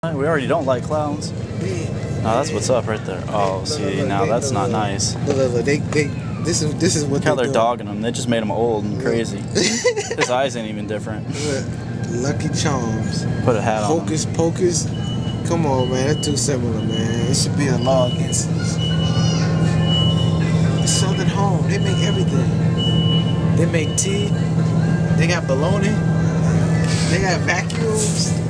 We already don't like clowns. Yeah. No, that's what's up right there. Oh, see, now that's not nice. Look, this is what Look how they're doing. dogging him. They just made him old and crazy. His eyes ain't even different. Look, Lucky Charms. Put a hat on. Hocus Pocus. Come on, man. That's too similar, man. It should be a law against this. Southern Home. They make everything. They make tea. They got bologna. They got vacuums.